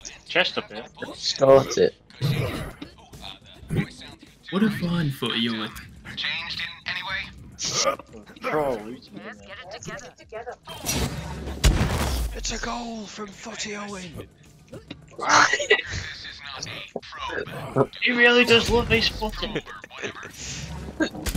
Chest up here. Start it. What a fine Footieowen. Changed in any way? Troll. It's a goal from Footieowen. This is not a probe. He really does love his footing. Whatever.